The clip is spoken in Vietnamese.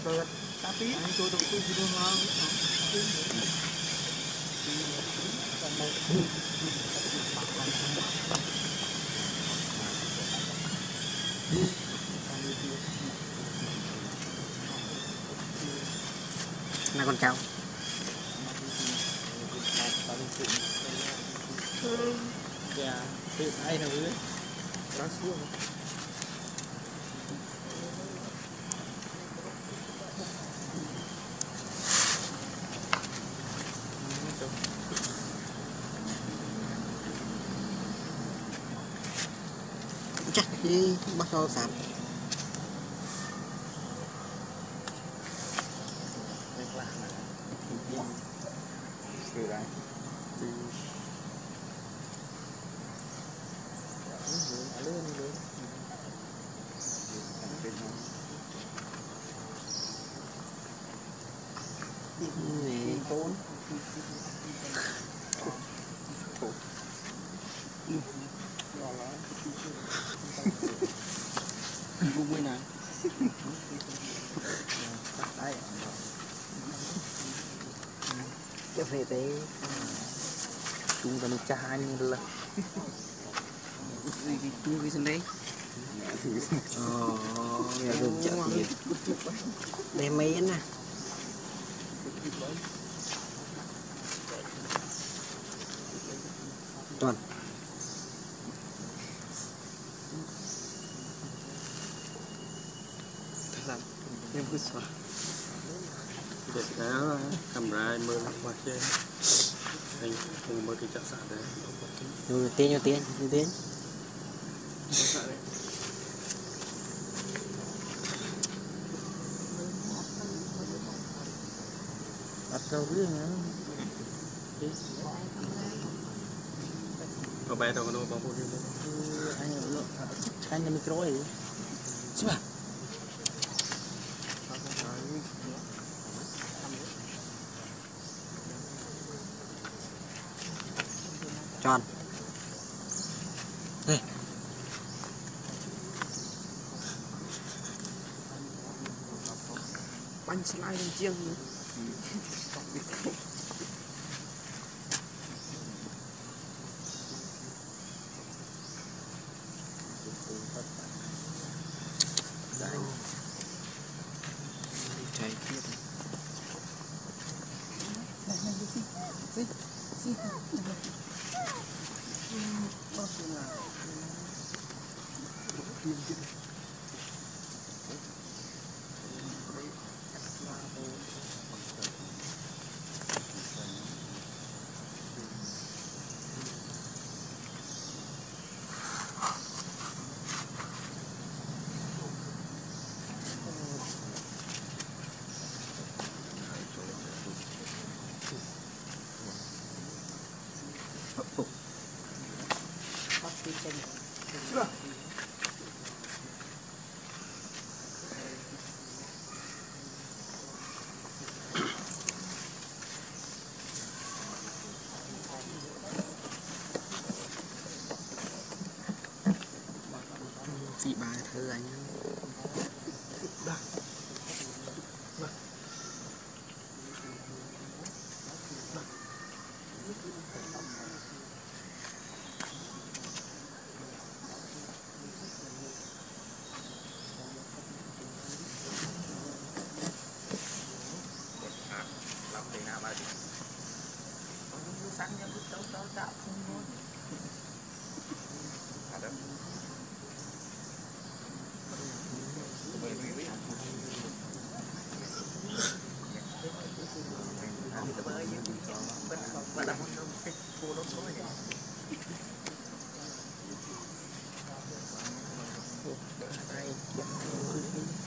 tapi tôi đâu tôi video ngon là con cháu dạ thì ai nào nữa cá xuống chắc đi bắt đầu sạp từ đấy này bốn bung bên này cái về thế chúng ta cha hai như là như cái sân đấy nghe được chậm gì đây mấy nè toàn làm em cứ xóa để đó camera mơ lắm qua trên anh cùng mơ cái chợ sạn đấy nhiều tiền bắt đầu riêng nữa có bé đâu có đâu bóng riêng anh là micro ấy chứ mà tròn đây bánh slide lên chiêng nữa đây chạy tiếp chị bà thử anh sáng nhá cứ cháu tạo không luôn đây